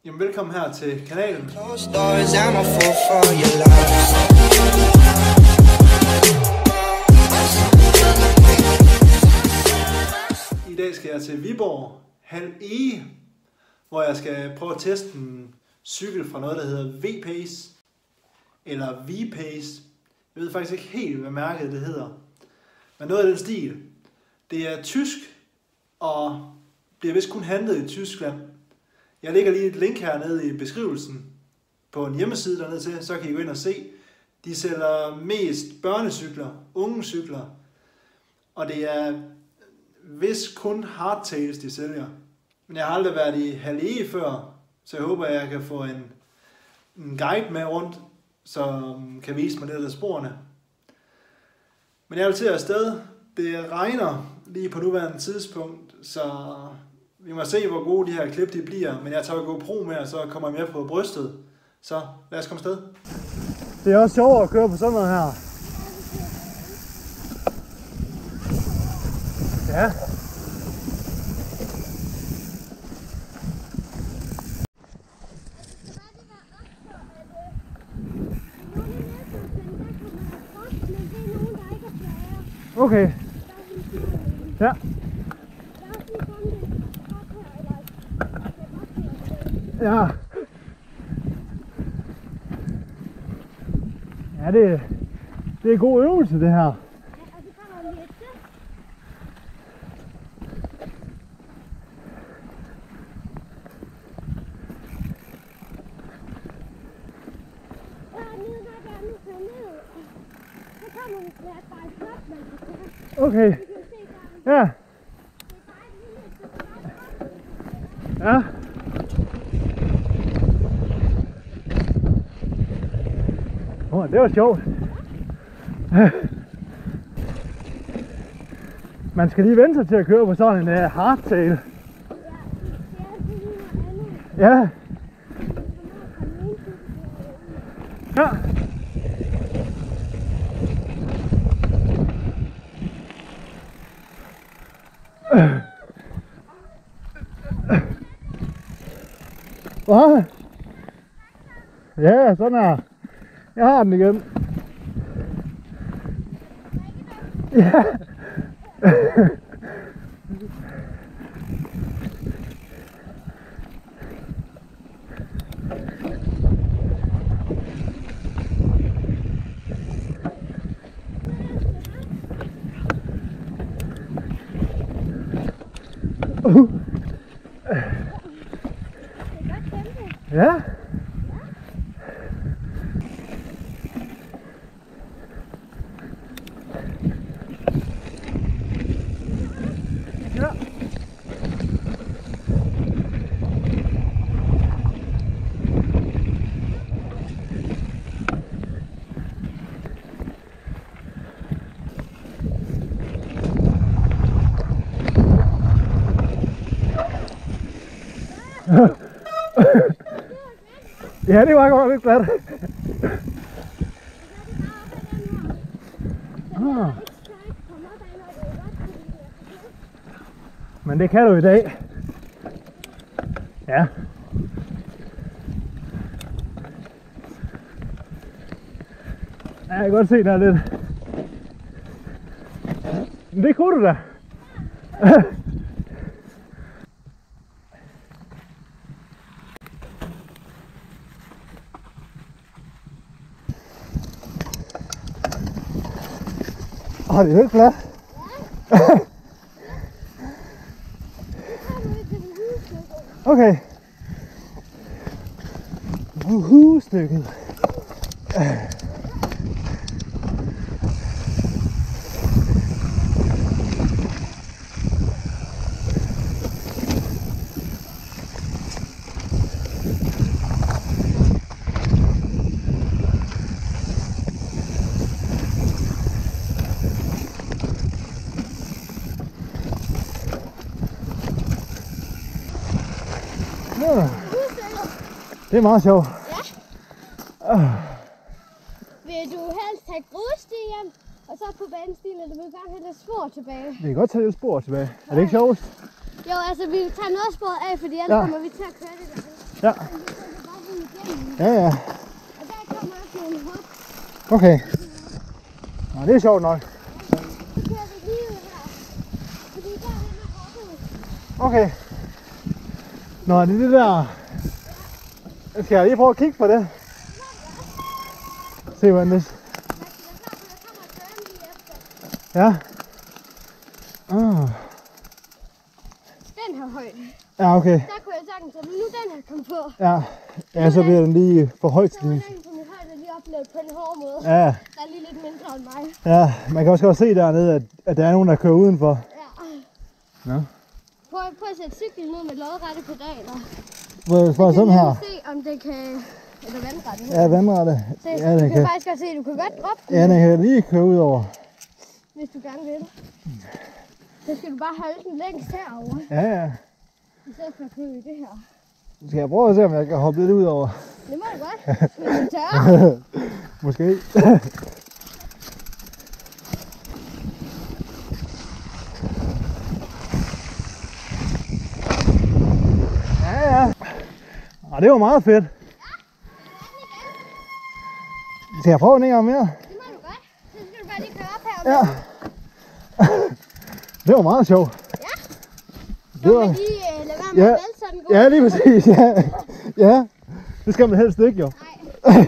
Jamen, velkommen her til kanalen. I dag skal jeg til Viborg Hald Ege, hvor jeg skal prøve at teste en cykel fra noget, der hedder V-Pace eller V-Pace. Jeg ved faktisk ikke helt, hvad mærket det hedder, men noget af den stil. Det er tysk og bliver vist kun handlet i Tyskland. Jeg lægger lige et link hernede i beskrivelsen på en hjemmeside dernede til, så kan I gå ind og se. De sælger mest børnecykler, unge cykler, og det er vist kun hardtails, de sælger. Men jeg har aldrig været i Hald Ege før, så jeg håber, at jeg kan få en guide med rundt, som kan vise mig lidt af sporene. Men jeg vil til afsted. Det regner lige på nuværende tidspunkt, så vi må se, hvor gode de her klip de bliver. Men jeg tager GoPro med, og så kommer jeg med på brystet. Så lad os komme afsted. Det er også sjovt at køre på sådan noget her. Ja. Okay. Ja. Ja. Ja, det er en god øvelse, det her. Okay. Ja. Ja. Det var sjovt. Man skal lige vente sig til at køre på sådan en hardtail. Ja. Ja. Hvad? Ja, sådan her. Jeg har den igen. Ja. Ja. Ja. Ja, det var godt lidt glat. Men det kan du i dag. Ja. Ja, jeg kan godt se, der er lidt. Men det kunne du da. Det er helt glat. Okay. Woohoo-stykket. Det er meget sjovt. Ja. Vil du helst have grusstien, og så på vandstien, eller vil du gerne have lidt spor tilbage? Vi kan godt tage lidt spor tilbage. Er det ikke sjovt? Jo, altså vi tager noget spor af, fordi ellers kommer vi til at køre det der. Ja. Ja, ja. Og der kommer også en hop. Okay. Nå, det er sjovt nok. Så kører vi lige ud her. Fordi der er hoppet. Okay. Nå, det er det der. Skal jeg lige prøve at kigge på det? Se hvordan det. Ja. Den her højde. Ja, okay. Der kunne jeg sagtens, at nu den her kom på. Ja. Ja, så bliver den lige for højt til din. Den på min højde lige oplevet på en hård måde. Ja. Der er lige lidt mindre end mig. Ja, man kan også godt se dernede, at der er nogen, der kører udenfor. Ja. Ja. Prøv at sætte cyklen ned med lodrette pedaler. Hvor sådan her? Se om det kan... Eller vandrette. Ja, vandrette. Se, Ja, du den kan kan. faktisk godt se, at du kan godt droppe den, Ja, den kan lige køre ud over. hvis du gerne vil. Så skal du bare holde den længst herovre, Ja, ja. i stedet for at køre i det her. Skal jeg prøve at se, om jeg kan hoppe lidt ud over? Det må du godt, hvis du tør. Måske. Ja, ja. Og det var meget fedt. Skal jeg prøve den en gang mere? Det må du godt. Så skal du bare lige køre op her. Ja. Det var meget sjovt. Ja. Det Så må var... man lige lade være med Ja. at vælte sådan god. Ja, lige præcis. Ja. Ja. Det skal man helst ikke, jo. Nej.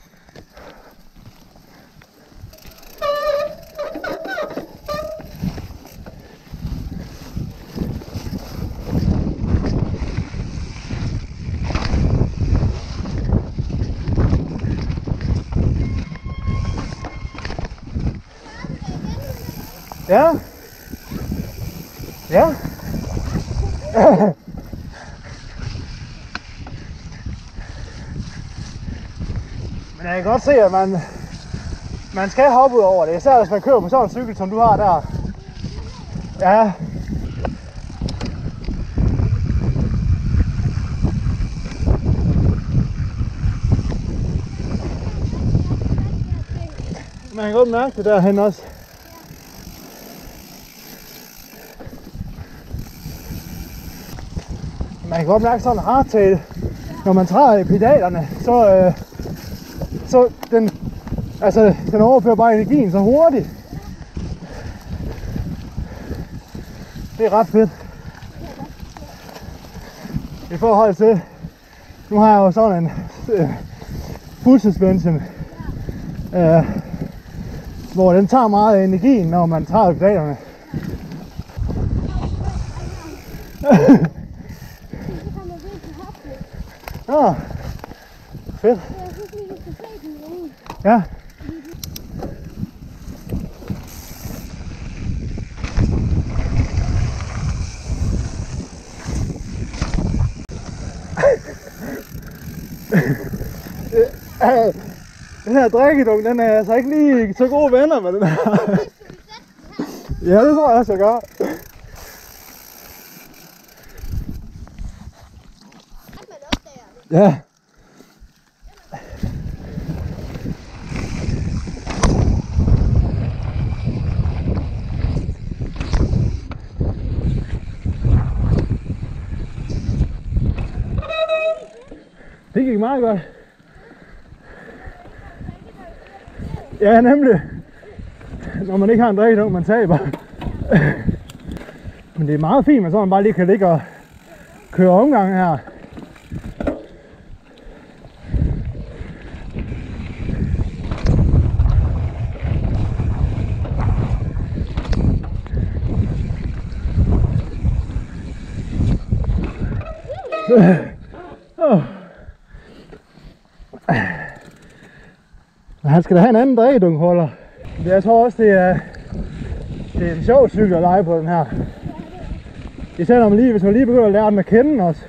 Ja. Ja. Men jeg kan godt se, at man skal hoppe ud over det. Især hvis man kører på sådan en cykel, som du har der. Ja. Man kan godt mærke det derhen også. Man kan godt mærke sådan en hardtail, når man træder i pedalerne, så den overfører bare energien så hurtigt. Det er ret fedt. I forhold til, nu har jeg jo sådan en full suspension, hvor den tager meget af energien, når man træder i pedalerne. Ja, fedt. Jeg synes lige, du skal se den inde. Ja. Den her drikkedunk, den er altså ikke lige så gode venner med den her. Ja, det tror jeg også, jeg gør. Ja. Det gik meget godt. Ja, nemlig. Når man ikke har en drikkedunk, man taber. Men det er meget fint, at så man bare lige kan ligge og køre omgang her. Men han skal da have en anden drikkedunkholder. Jeg tror også, det er en sjov cykel at lege på den her. Især når hvis man lige begynder at lære den at kende også.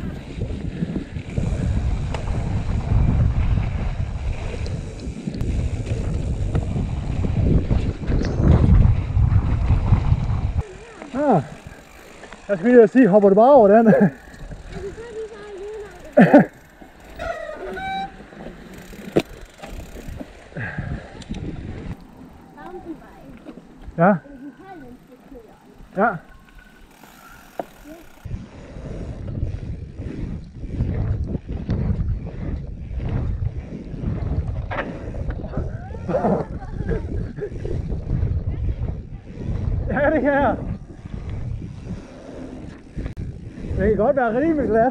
Ah, jeg skal lige sige, hopper du bare over den? Ja. Ja. det her. Det kan godt være rimelig glat.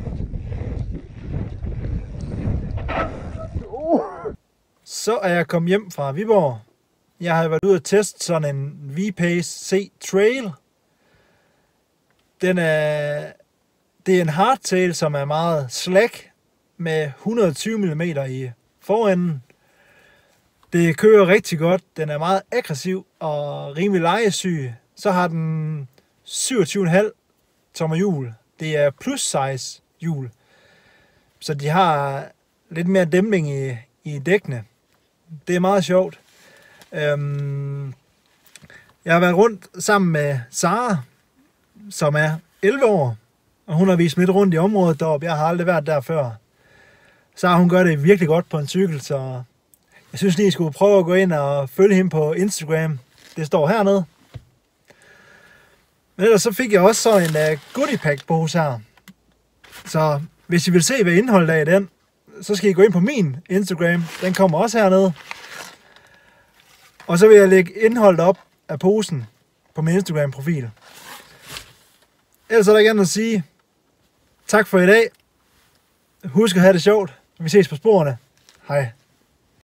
Så er jeg kommet hjem fra Viborg. Jeg har været ude at teste sådan en V-Pace C Trail. Det er en hardtail, som er meget slack med 120 mm i forenden. Det kører rigtig godt. Den er meget aggressiv og rimelig lejesyg. Så har den 27,5 tommer hjul. Det er plus size hjul. Så de har lidt mere dæmpning i dækkene. Det er meget sjovt. Jeg har været rundt sammen med Sara, som er 11 år. Og hun har vist mig rundt i området deroppe. Jeg har aldrig været der før. Sara, hun gør det virkelig godt på en cykel, så jeg synes lige, I skulle prøve at gå ind og følge hende på Instagram. Det står hernede. Men ellers så fik jeg også så en goodie pack pose her. Så hvis I vil se, hvad indholdet er i den, så skal I gå ind på min Instagram. Den kommer også hernede. Og så vil jeg lægge indholdet op af posen på min Instagram-profil. Ellers er der ikke andet at sige. Tak for i dag. Husk at have det sjovt. Vi ses på sporene. Hej.